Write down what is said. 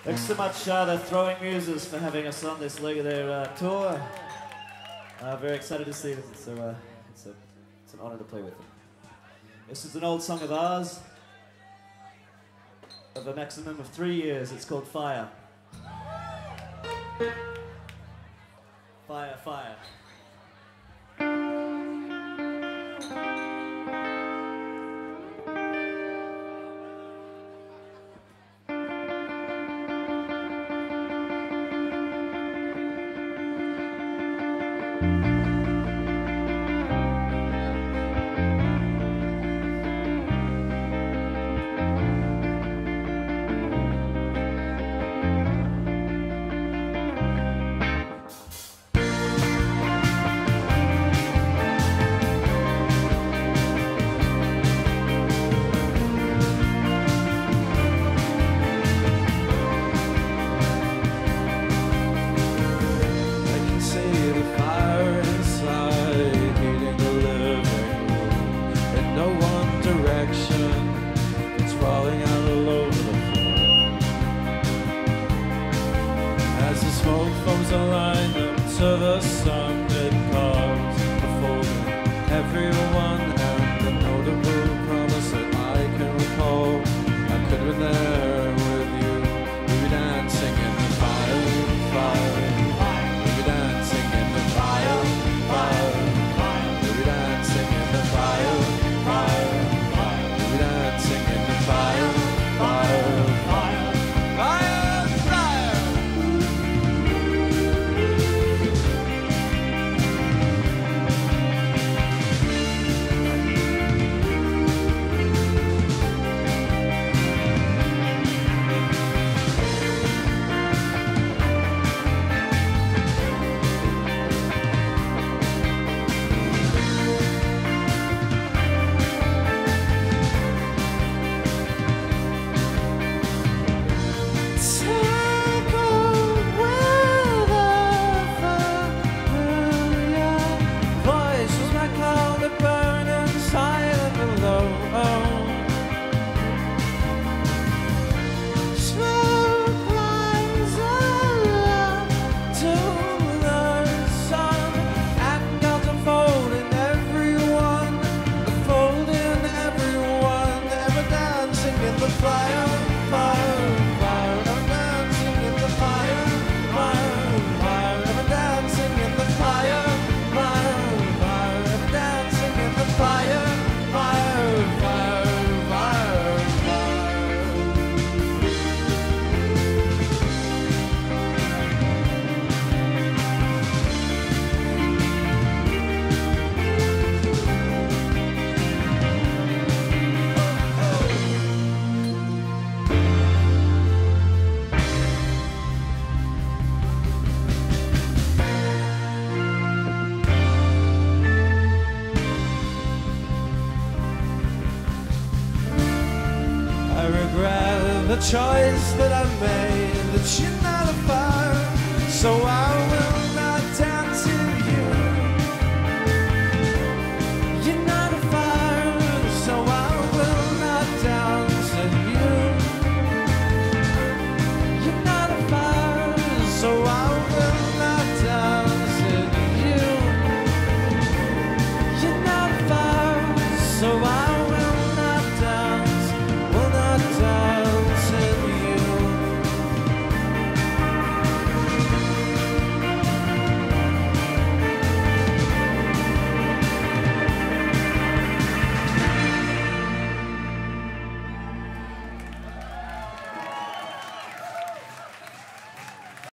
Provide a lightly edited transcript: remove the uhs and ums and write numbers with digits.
Thanks so much, the Throwing Muses, for having us on this leg of their tour. Very excited to see them, so it's an honour to play with them. This is an old song of ours, of a maximum of 3 years. It's called Fire. Fire, fire. The choice that I made, that you nullified, so I will